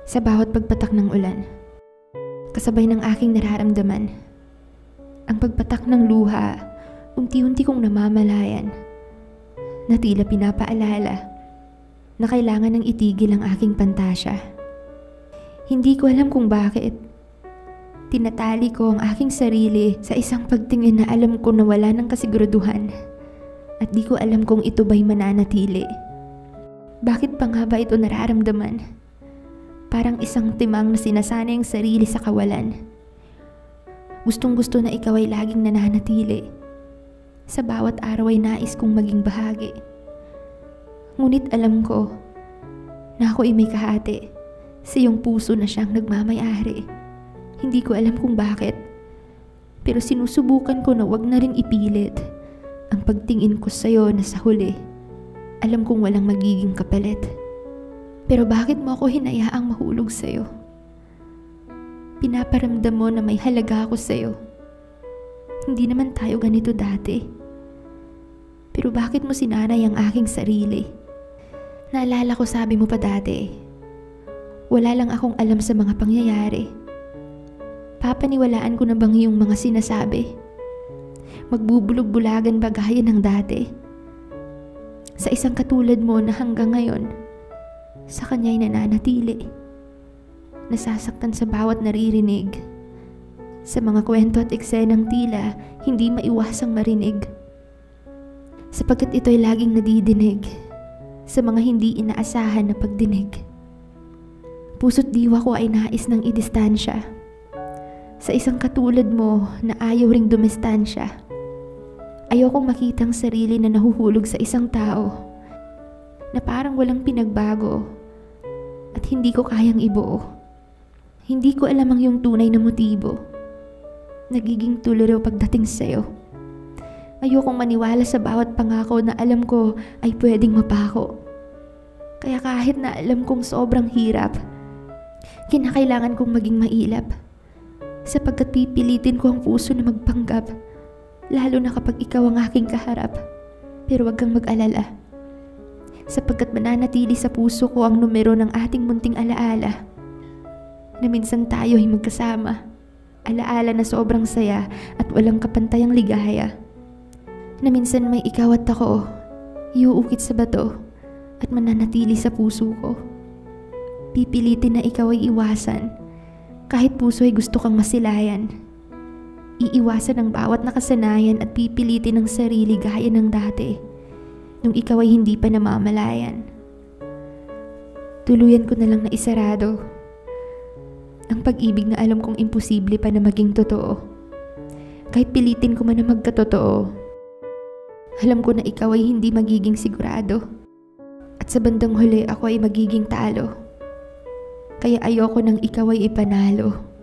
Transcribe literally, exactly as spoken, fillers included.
Sa bawat pagpatak ng ulan, kasabay ng aking nararamdaman, ang pagpatak ng luha, unti-unti kong namamalayan, na tila pinapaalala na kailangan ng itigil ang aking pantasya. Hindi ko alam kung bakit. Tinatali ko ang aking sarili sa isang pagtingin na alam ko na wala ng kasiguraduhan at di ko alam kung ito ba'y mananatili. Bakit pa nga ba ito nararamdaman? Parang isang timang na sinasanay ang sarili sa kawalan. Gustong gusto na ikaw ay laging nananatili. Sa bawat araw ay nais kong maging bahagi. Ngunit alam ko na ako ay may kahati sa iyong puso na siyang nagmamayari. Hindi ko alam kung bakit, pero sinusubukan ko na wag na rin ipilit ang pagtingin ko sa'yo na sa huli. Alam kong walang magiging kapalit. Pero bakit mo ako hinayaang mahulog sa'yo? Pinaparamdam mo na may halaga ako sa'yo. Hindi naman tayo ganito dati. Pero bakit mo sinanay ang aking sarili? Naalala ko sabi mo pa dati, wala lang akong alam sa mga pangyayari. Papaniwalaan ko na bang iyong mga sinasabi? Magbubulog-bulagan ba gaya ng dati? Sa isang katulad mo na hanggang ngayon, sa kanya'y nananatili. Nasasaktan sa bawat naririnig. Sa mga kwento at eksenang tila, hindi maiwasang marinig. Sapagkat ito'y laging nadidinig sa mga hindi inaasahan na pagdinig. Puso't diwa ko ay nais ng idistansya sa isang katulad mo na ayaw ring dumistansya. Ayokong makitang sarili na nahuhulog sa isang tao na parang walang pinagbago at hindi ko kayang ibuo. Hindi ko alam ang iyong tunay na motibo. Nagiging tuliro pagdating sa'yo. Ayokong maniwala sa bawat pangako na alam ko ay pwedeng mapako. Kaya kahit na alam kong sobrang hirap, kinakailangan kong maging mailap. Sapagkat pipilitin ko ang puso na magpanggap, lalo na kapag ikaw ang aking kaharap. Pero wag kang mag-alala, sapagkat mananatili sa puso ko ang numero ng ating munting alaala, na minsan tayo ay magkasama, alaala na sobrang saya at walang kapantayang ligaya, na minsan may ikaw at ako, iuukit sa bato at mananatili sa puso ko. Pipilitin na ikaw ay iwasan, kahit puso ay gusto kang masilayan. Iiwasan ang bawat nakasanayan at pipilitin ang sarili gaya ng dati, nung ikaw ay hindi pa namamalayan. Tuluyan ko na lang na isarado ang pag-ibig na alam kong imposible pa na maging totoo. Kahit pilitin ko man na magkatotoo, alam ko na ikaw ay hindi magiging sigurado. At sa bandang huli ako ay magiging talo. Kaya ayoko nang ikaw ay ipanalo.